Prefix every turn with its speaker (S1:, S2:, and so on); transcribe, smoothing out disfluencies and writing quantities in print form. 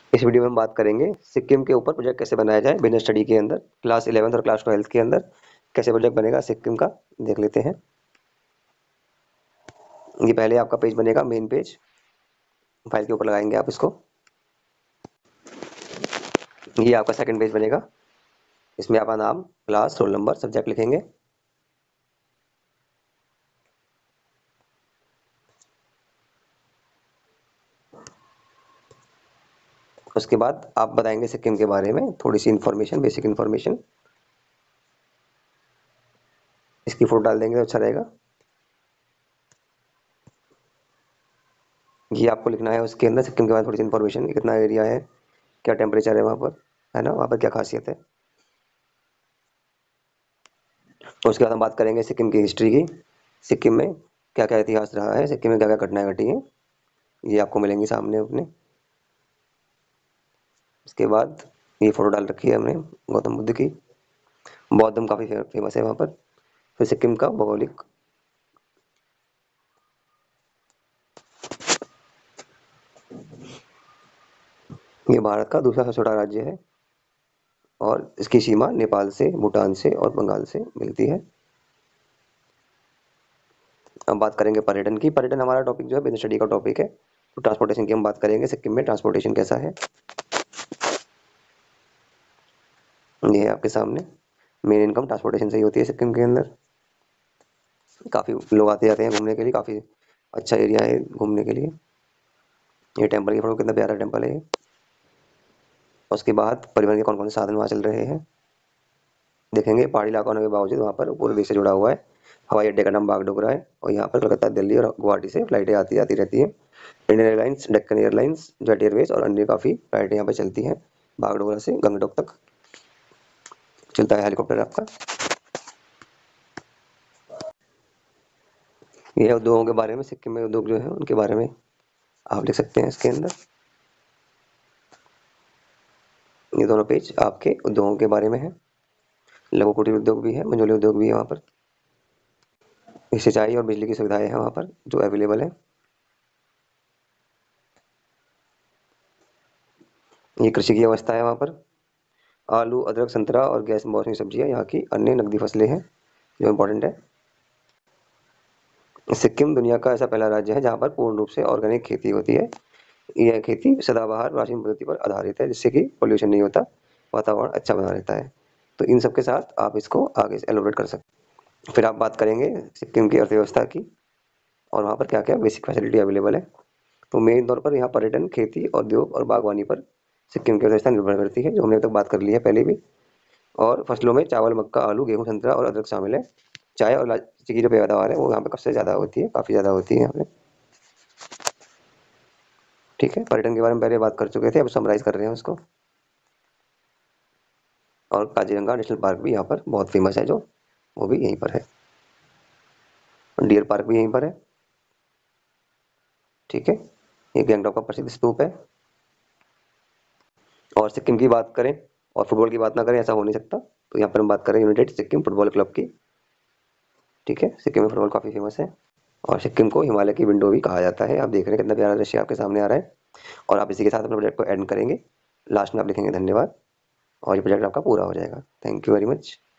S1: इस वीडियो में हम बात करेंगे सिक्किम के ऊपर प्रोजेक्ट कैसे बनाया जाए बिजनेस स्टडी के अंदर, क्लास 11th और क्लास 12th के अंदर कैसे प्रोजेक्ट बनेगा सिक्किम का, देख लेते हैं। ये पहले आपका पेज बनेगा, मेन पेज। फाइल के ऊपर लगाएंगे आप इसको। ये आपका सेकंड पेज बनेगा। इसमें आपका नाम, क्लास, रोल नंबर, सब्जेक्ट लिखेंगे। उसके बाद आप बताएंगे सिक्किम के बारे में थोड़ी सी इन्फॉर्मेशन, बेसिक इन्फॉर्मेशन। इसकी फोटो डाल देंगे तो अच्छा रहेगा। ये आपको लिखना है उसके अंदर सिक्किम के बारे में थोड़ी सी इन्फॉर्मेशन, कितना एरिया है, क्या टेम्परेचर है वहाँ पर, है ना, वहाँ पर क्या खासियत है। उसके बाद हम बात करेंगे सिक्किम की हिस्ट्री की। सिक्किम में क्या क्या इतिहास रहा है, सिक्किम में क्या क्या घटनाएं घटी हैं, ये आपको मिलेंगी सामने अपने। इसके बाद ये फोटो डाल रखी है हमने गौतम बुद्ध की। बौद्ध धर्म काफ़ी फेमस है वहाँ पर। फिर सिक्किम का भौगोलिक, ये भारत का दूसरा सबसे छोटा राज्य है और इसकी सीमा नेपाल से, भूटान से और बंगाल से मिलती है। अब बात करेंगे पर्यटन की। पर्यटन हमारा टॉपिक जो है बिजनेस स्टडी का टॉपिक है, तो ट्रांसपोर्टेशन की हम बात करेंगे। सिक्किम में ट्रांसपोर्टेशन कैसा है, ये है आपके सामने। मेन इनकम ट्रांसपोर्टेशन से ही होती है सिक्किम के अंदर। काफ़ी लोग आते जाते हैं घूमने के लिए, काफ़ी अच्छा एरिया है घूमने के लिए। ये टेम्पल की फोटो, कितना प्यारा टेम्पल है ये। उसके बाद परिवहन के कौन कौन से साधन वहाँ चल रहे हैं देखेंगे। पहाड़ी इलाका होने के बावजूद वहाँ पर पूरे देश से जुड़ा हुआ है। हवाई अड्डे का नाम बागडोगरा है और यहाँ पर कलकत्ता, दिल्ली और गुवाहाटी से फ्लाइटें आती जाती रहती हैं। Indian Airlines, Deccan Airlines, Jet Airways और अन्य काफ़ी फ्लाइटें यहाँ पर चलती हैं। बागडोगरा से गंगटोक तक चलता है हेलीकॉप्टर आपका। ये है उद्योगों के बारे में। सिक्किम में उद्योग जो है उनके बारे में आप लिख सकते हैं इसके अंदर। ये दोनों पेज आपके उद्योगों के बारे में है। लघु कुटीर उद्योग भी है, मंझोले उद्योग भी है वहाँ पर। सिंचाई और बिजली की सुविधाएं हैं वहाँ पर जो अवेलेबल है। ये कृषि की अवस्था है वहाँ पर। आलू, अदरक, संतरा और गैस मौसमी सब्जियां यहाँ की अन्य नकदी फसलें हैं जो इम्पोर्टेंट है। सिक्किम दुनिया का ऐसा पहला राज्य है जहाँ पर पूर्ण रूप से ऑर्गेनिक खेती होती है। यह खेती सदाबहार प्राचीन पद्धति पर आधारित है जिससे कि पोल्यूशन नहीं होता, वातावरण अच्छा बना रहता है। तो इन सब के साथ आप इसको आगे से एलोबरेट कर सकते हैं। फिर आप बात करेंगे सिक्किम की अर्थव्यवस्था की और वहाँ पर क्या क्या बेसिक फैसिलिटी अवेलेबल है। तो मेन तौर पर यहाँ पर्यटन, खेती, उद्योग और बागवानी पर सिक्किम की अर्थव्यवस्था निर्भर करती है, जो हमने अब तक बात कर ली है पहले भी। और फसलों में चावल, मक्का, आलू, गेहूँ, संतरा और अदरक शामिल है। चाय और इलायची की जो पैदावार है वो यहाँ पे सबसे ज़्यादा होती है, काफ़ी ज़्यादा होती है यहाँ पे। ठीक है, पर्यटन के बारे में पहले बात कर चुके थे, अब समराइज कर रहे हैं उसको। और काजीरंगा नेशनल पार्क भी यहाँ पर बहुत फेमस है, जो वो भी यहीं पर है। डियर पार्क भी यहीं पर है। ठीक है, ये गैंगटॉक का प्रसिद्ध स्तूप है। और सिक्किम की बात करें और फुटबॉल की बात ना करें, ऐसा हो नहीं सकता। तो यहाँ पर हम बात करें यूनाइटेड सिक्किम फुटबॉल क्लब की। ठीक है, सिक्किम में फुटबॉल काफ़ी फेमस है और सिक्किम को हिमालय की विंडो भी कहा जाता है। आप देख रहे हैं कितना प्यारा दृश्य आपके सामने आ रहा है। और आप इसी के साथ अपने प्रोजेक्ट को एंड करेंगे। लास्ट में आप लिखेंगे धन्यवाद और ये प्रोजेक्ट आपका पूरा हो जाएगा। Thank you very much.